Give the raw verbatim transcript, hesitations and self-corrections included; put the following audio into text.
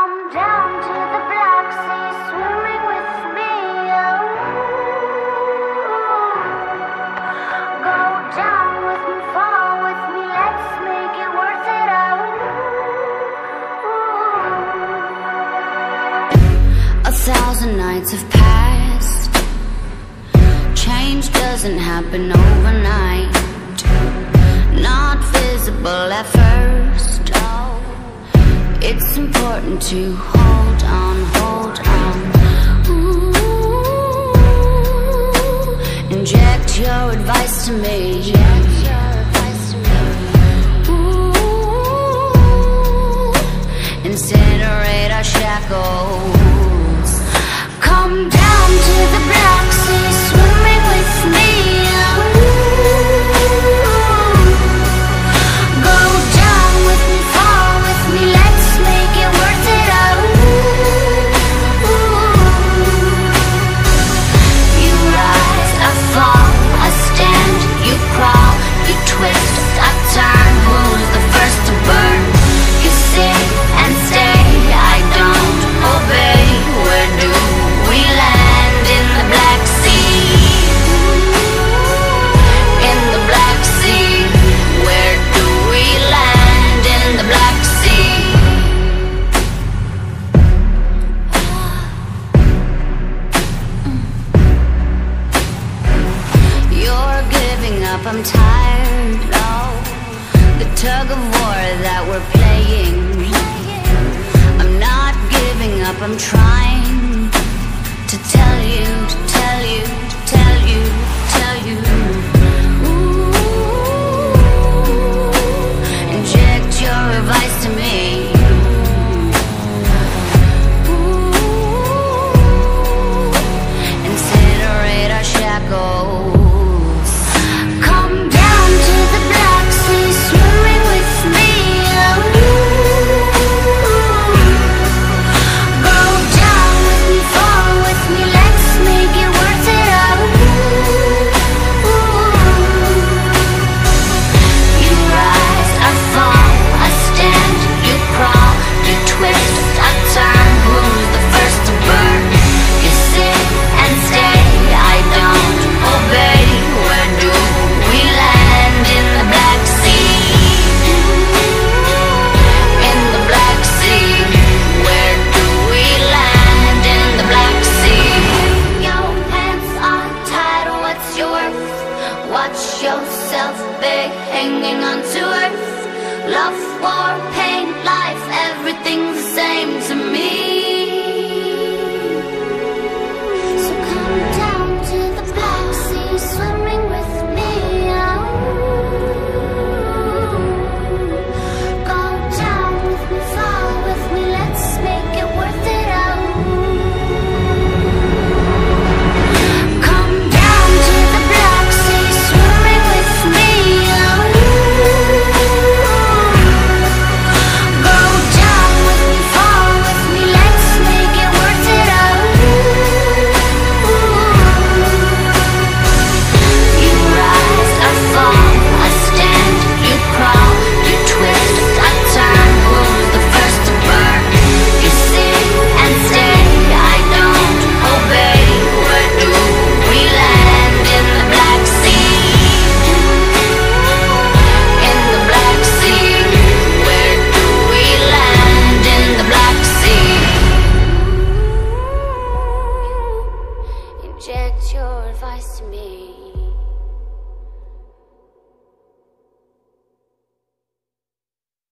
Come down to the Black Sea, swimming with me. Oh, go down with me, fall with me. Let's make it worth it. Oh, a thousand nights have passed. Change doesn't happen overnight. Not visible at first. It's important to hold on, hold on. Ooh, inject your advice to me. Ooh, incinerate our shackles. Come down to the Black Sea, swimming with me. Go down with me, fall with me. Let's make it worth it. You rise, I fall, I stand, you crawl, you twist, I turn. Who's the first to burn? You sit and stay, I don't obey. Where do we land? In the Black Sea. In the Black Sea. Where do we land? In the Black Sea. You're giving up, I'm tired. Oh, the tug of war that we're playing. I'm not giving up, I'm trying to tell you, to tell you, to tell you, tell you. Ooh, inject your advice to me. Ooh, incinerate our shackles. Come down to the Black Sea, swimming with me. Go down with me, fall with me. Let's make it worth it. You rise, I fall, I stand, you crawl, you twist, I turn. Who's the first to burn? You sit and stay, I don't obey. Where do we land? In the Black Sea. In the Black Sea. Where do we land? In the Black Sea. Your hands are tied, what's your worth? Watch yourself big, hanging on to earth. Love, war, pain, life, everything's the same to me. So come down to the Black Sea, swimming with me. Go down with me, fall with me. Let's make it worth it. Come down to the Black Sea, swimming with me. Go down with me, fall with me. Let's make it worth it. You rise, I fall, I stand, you crawl, you twist, I turn. Who's the first to burn? You sit and stay, I don't obey. Where do we land? In the Black Sea. In the Black Sea. Where do we land? In the Black Sea. Inject your advice to me.